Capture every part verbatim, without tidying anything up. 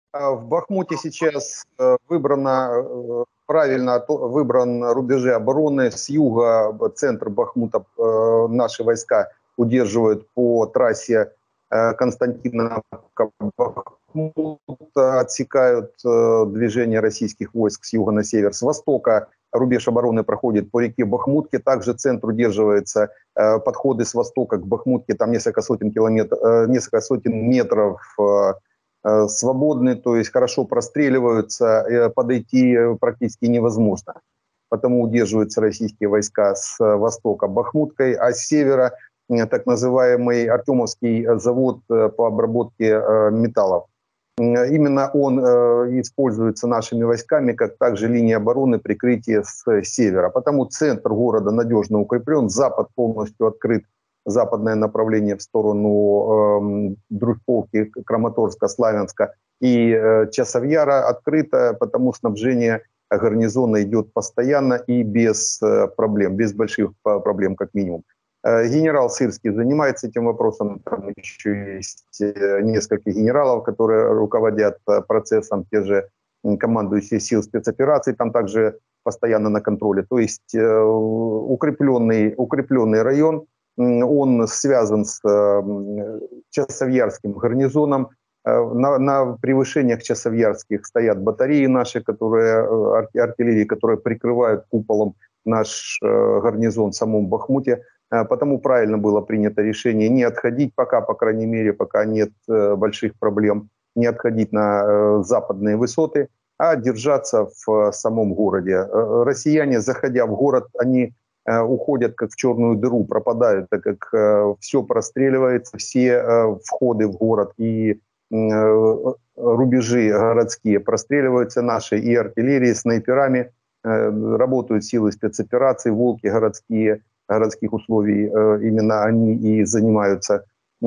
А В Бахмуте сейчас э, выбрано, э, правильно то- выбран рубежи обороны. С юга б- центр Бахмута э, наши войска удерживают по трассе э, Константиновка-Бахмут, отсекают э, движение российских войск с юга на север. С востока рубеж обороны проходит по реке Бахмутке. Также центр удерживается, э, подходы с востока к Бахмутке, там несколько сотен километров, э, несколько сотен метров э, э, свободны, то есть хорошо простреливаются, э, подойти э, практически невозможно. Потому удерживаются российские войска с э, востока Бахмуткой, а с севера э, так называемый Артемовский э, завод э, по обработке э, металлов. М, Именно он э, используется нашими войсками как также линия обороны прикрытия с севера. Потому центр города надежно укреплен, запад полностью открыт, западное направление в сторону э, Дружковки, Краматорска, Славянска и э, Часовьяра открыто, потому снабжение гарнизона идет постоянно и без э, проблем, без больших э, проблем как минимум. Э, Генерал Сырский занимается этим вопросом. Там еще есть э, несколько генералов, которые руководят э, процессом, те же м, командующие сил спецопераций, там также постоянно на контроле. То есть э, укрепленный, укрепленный район, м, он связан с э, м, Часовьярским гарнизоном. Э, На, на превышениях Часовьярских стоят батареи наши, которые, э, арт- артиллерии, которые прикрывают куполом наш э, гарнизон в самом Бахмуте. Э, Потому правильно было принято решение не отходить пока, по крайней мере, пока нет э, больших проблем, не отходить на э, западные высоты, а держаться в э, самом городе. Э, Россияне, заходя в город, они э, уходят как в черную дыру, пропадают, так как э, все простреливается, все э, входы в город и э, рубежи городские простреливаются наши и артиллерией, снайперами. Э, Работают силы спецопераций, волки городские, городских условий, э, именно они и занимаются.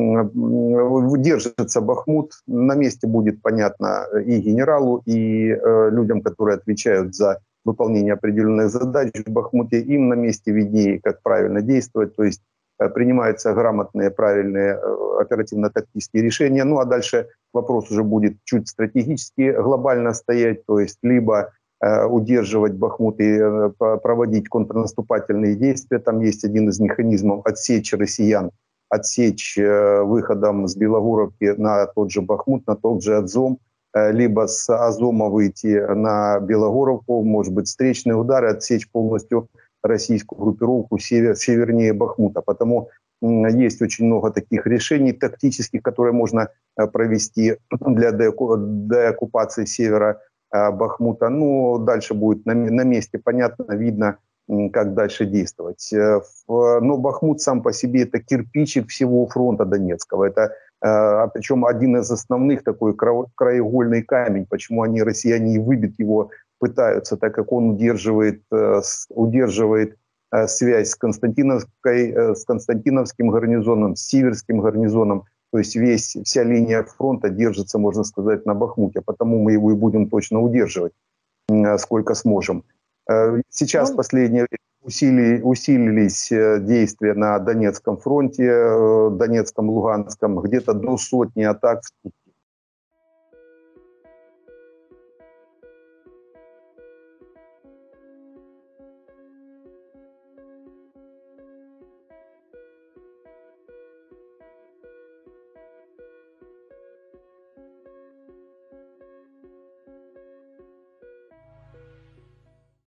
Держится Бахмут, на месте будет понятно и генералу, и э, людям, которые отвечают за выполнение определенных задач в Бахмуте, им на месте виднее, как правильно действовать, то есть э, принимаются грамотные, правильные э, оперативно-тактические решения. Ну а дальше вопрос уже будет чуть стратегически, глобально стоять, то есть либо э, удерживать Бахмут и э, проводить контрнаступательные действия. Там есть один из механизмов отсечь россиян, отсечь э, выходом с Белогоровки на тот же Бахмут, на тот же Азом, э, либо с Азома выйти на Белогоровку, может быть, встречные удары, отсечь полностью российскую группировку север, севернее Бахмута. Потому м, есть очень много таких решений тактических, которые можно э, провести для деоку- деоккупации севера э, Бахмута. Ну, дальше будет на, на месте понятно, видно, м, как дальше действовать. Э, в- Но Бахмут сам по себе это кирпичик всего фронта Донецкого. Это, э, а причем один из основных, такой кра- краеугольный камень, почему они, россияне, и выбить его пытаются, так как он удерживает, э, с- удерживает э, связь с Константиновской, э, с Константиновским гарнизоном, с Сиверским гарнизоном. То есть весь, вся линия фронта держится, можно сказать, на Бахмуте. Потому мы его и будем точно удерживать, м, сколько сможем. Э, Сейчас в Ну, последнее время усили- усилились э, действия на Донецком фронте, э, Донецком, Луганском, где-то до сотни атак